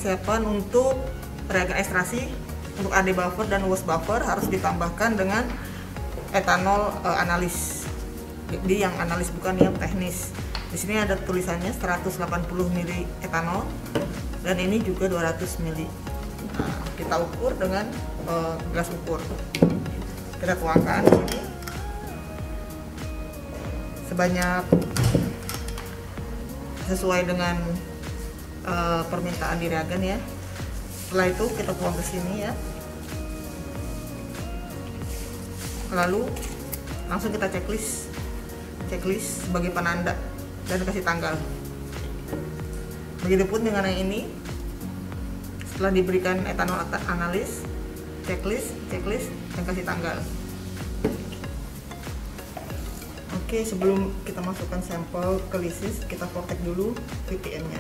persiapan untuk reagen ekstraksi untuk AD buffer dan wash buffer harus ditambahkan dengan etanol analis. Jadi yang analis bukan yang teknis. Di sini ada tulisannya 180 ml etanol dan ini juga 200 ml. Nah, kita ukur dengan gelas ukur. Kita tuangkan ini sebanyak sesuai dengan permintaan di reagen ya. Setelah itu kita tuang ke sini ya. Lalu langsung kita checklist sebagai penanda dan kasih tanggal. Begitupun dengan yang ini. Setelah diberikan etanol analis, checklist dan kasih tanggal. Oke, sebelum kita masukkan sampel ke lisis, kita vortex dulu VPM-nya.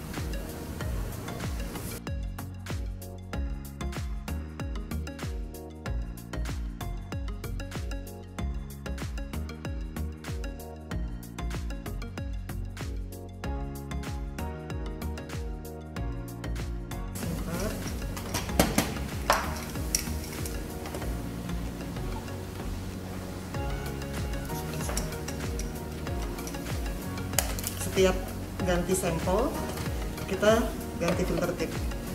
Setiap ganti sampel kita ganti filter tip.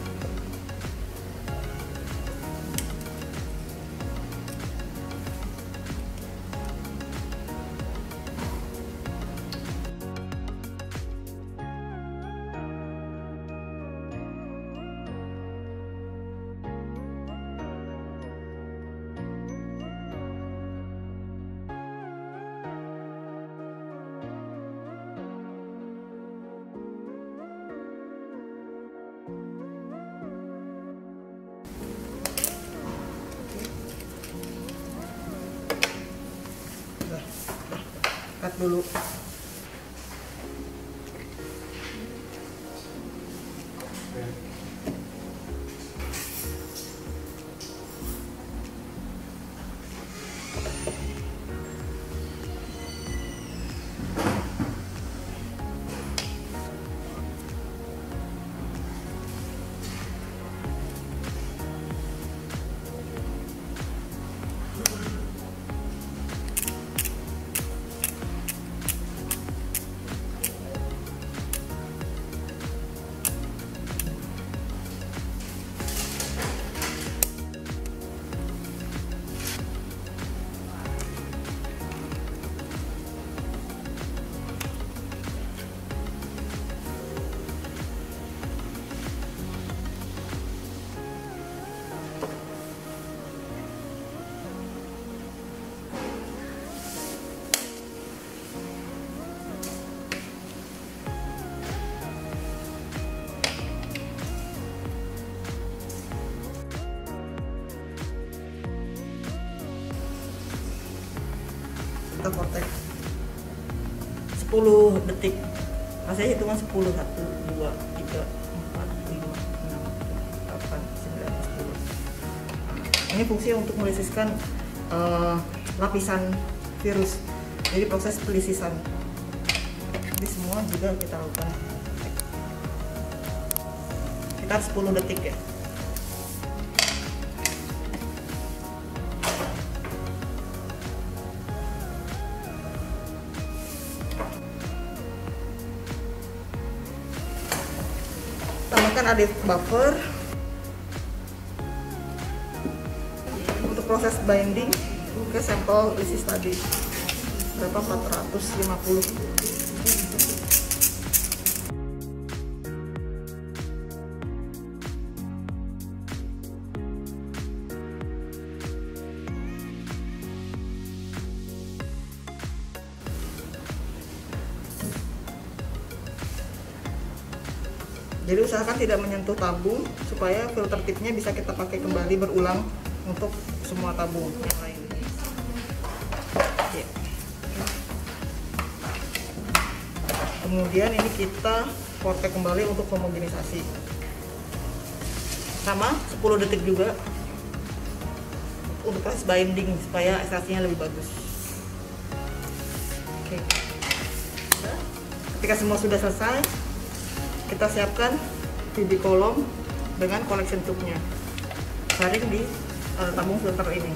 Cut dulu. Kita vortex 10 detik. Saya hitungan 10, 1, 2, 3, 4, 5, 6, 7, 8, 9, 10. Ini fungsi untuk melisiskan lapisan virus. Jadi proses pelisisan. Jadi semua juga kita lakukan. Sekitar 10 detik ya. Tambahkan AD buffer untuk proses binding ke sampel lisis tadi. Berapa? 450. Jadi usahakan tidak menyentuh tabung supaya filter tipnya bisa kita pakai kembali berulang untuk semua tabung yang lain. Kemudian ini kita vortex kembali untuk homogenisasi. Sama 10 detik juga untuk proses binding supaya ekstraksinya lebih bagus. Oke. Ketika semua sudah selesai, kita siapkan BB kolom dengan collection tube-nya, saring di tabung filter ini.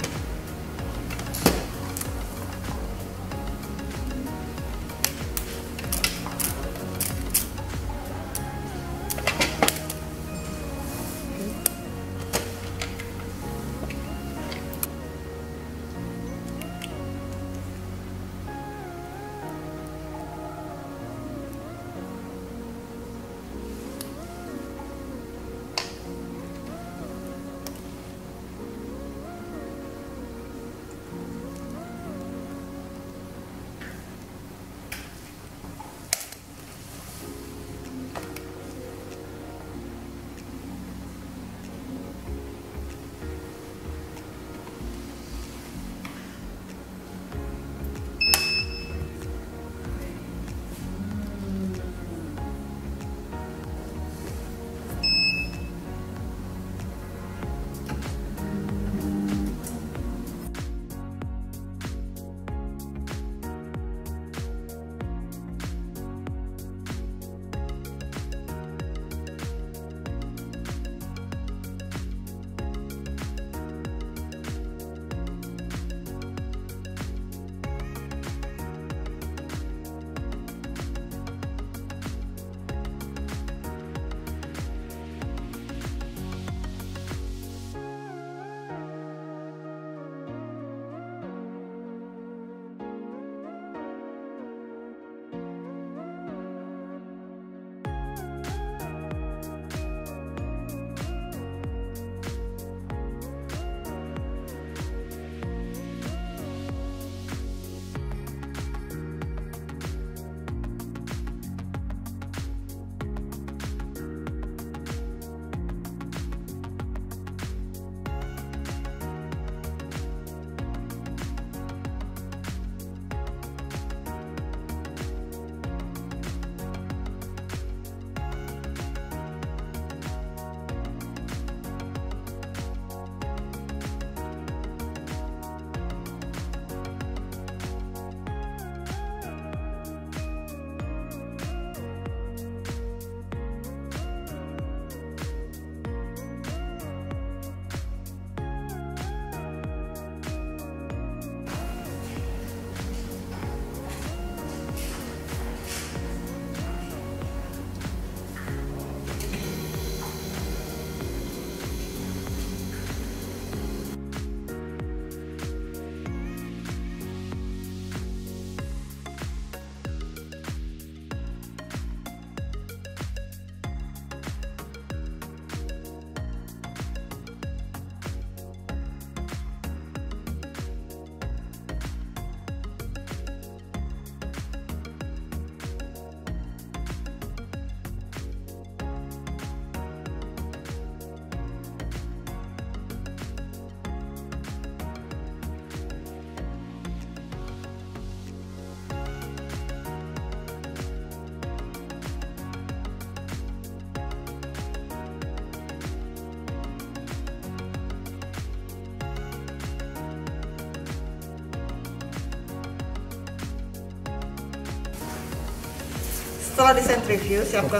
Setelah disentrifuge, siapkan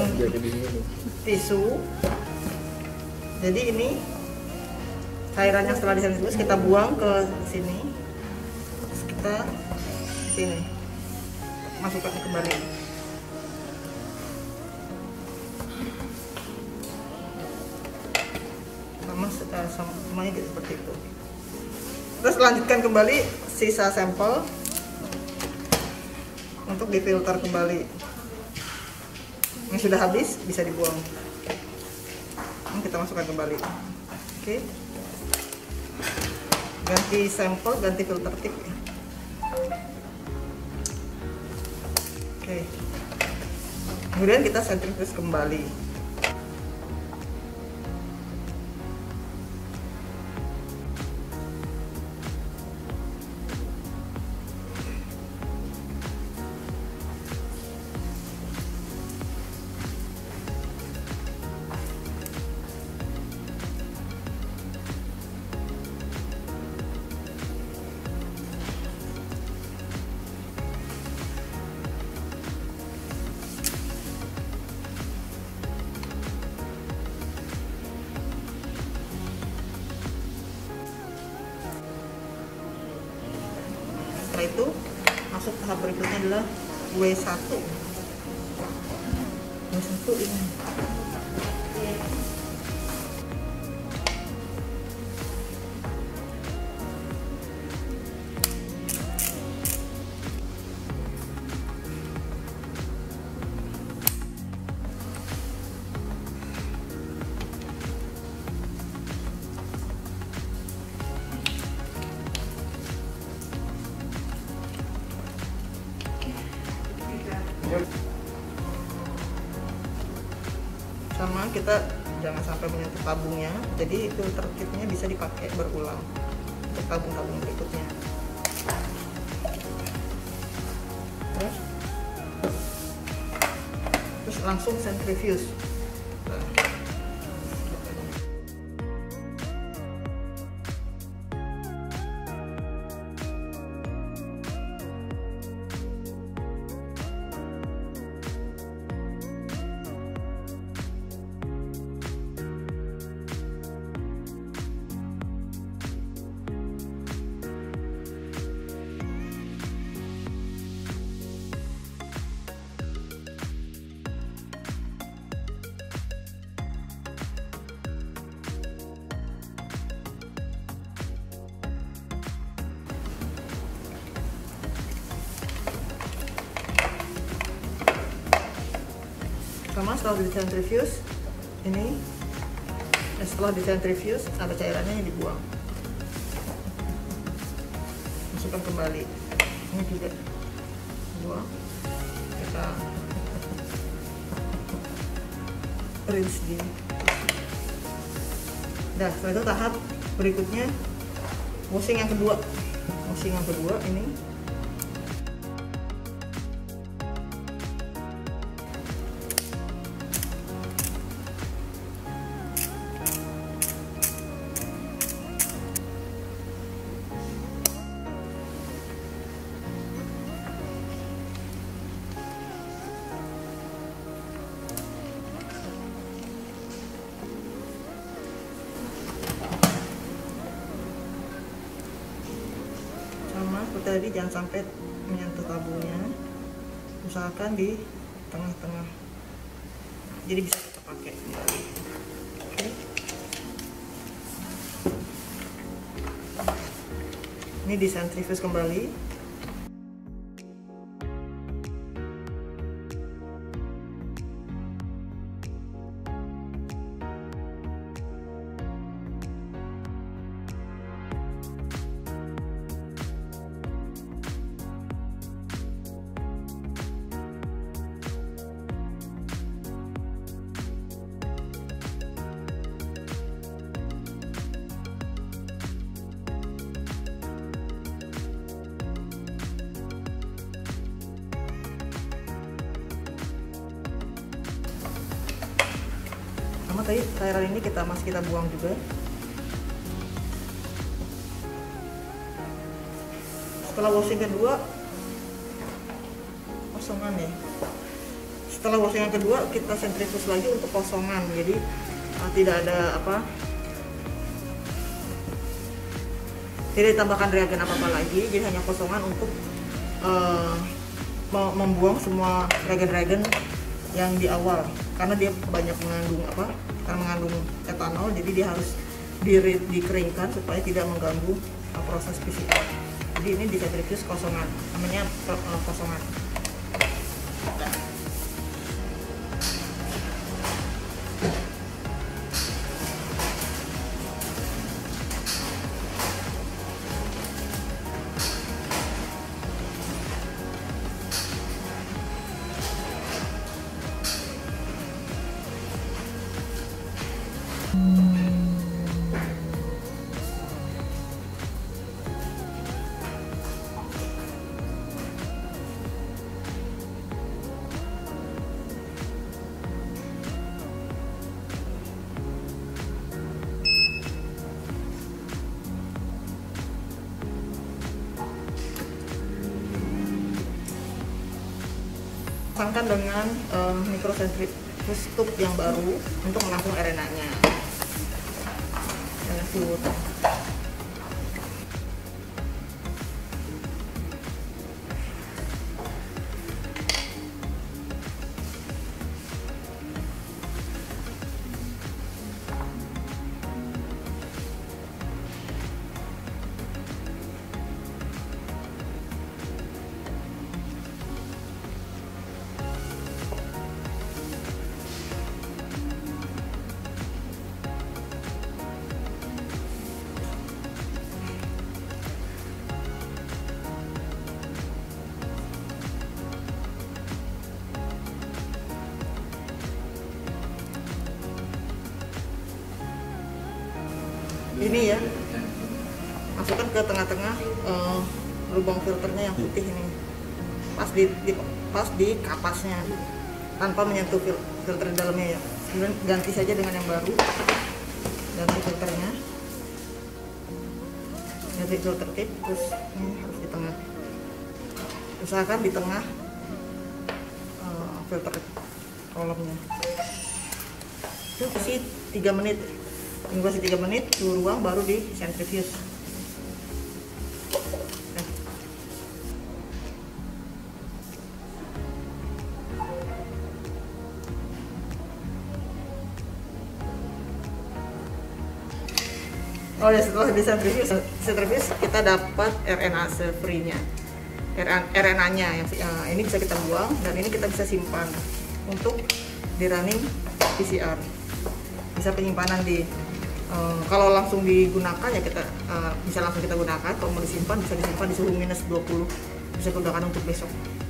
tisu. Jadi ini cairannya setelah disentrifuge kita buang ke sini. Terus kita sini masukkan kembali. Semuanya gitu, seperti itu. Terus lanjutkan kembali sisa sampel untuk difilter kembali. Yang sudah habis bisa dibuang. Kita masukkan kembali. Oke. Ganti sampel, ganti filter tip ya. Oke. Kemudian kita sentrifuge kembali. Masuk tahap berikutnya adalah W1. W1 ini. Sama, kita jangan sampai menyentuh tabungnya, jadi filter kitnya bisa dipakai berulang untuk tabung-tabung berikutnya. Terus langsung centrifuge. Sama setelah dicentrifuge ini, setelah dicentrifuge ada cairannya yang dibuang, masukkan kembali, ini juga buang, kita rinse di. Nah, setelah itu tahap berikutnya washing yang kedua. Washing yang kedua ini seperti tadi, jangan sampai menyentuh tabungnya, usahakan di tengah-tengah, jadi bisa kita pakai kembali. Oke. Ini disentrifuge kembali. Sama tadi cairan ini kita buang juga. Setelah washing kedua, kosongan ya. Setelah washing yang kedua kita sentrifuge lagi untuk kosongan, jadi tidak ada tidak ditambahkan reagen apa-apa lagi, jadi hanya kosongan untuk membuang semua reagen-reagen yang di awal, karena dia banyak mengandung etanol, jadi dia harus dikeringkan supaya tidak mengganggu proses PCR. Jadi ini disentrifuge kosongan, namanya kosongan. Pasangkan dengan microcentrifuge tube yang baru untuk menampung RNA-nya. ini ya, masukkan ke tengah-tengah lubang filternya yang putih ini, pas di kapasnya tanpa menyentuh filter di dalamnya ya. Kemudian ganti saja dengan yang baru, ganti filternya, ganti filter tip, terus ini harus di tengah, usahakan di tengah filter kolomnya. Itu isi 3 menit, tunggu 3 menit, suhu ruang, baru di centrifuge. Oh ya, setelah di centrifuge kita dapat RNase free-nya, RNA-nya yang ini bisa kita buang, dan ini kita bisa simpan untuk di running PCR. Bisa penyimpanan di kalau langsung digunakan ya kita bisa langsung kita gunakan. Kalau mau disimpan bisa disimpan di suhu -20, bisa digunakan untuk besok.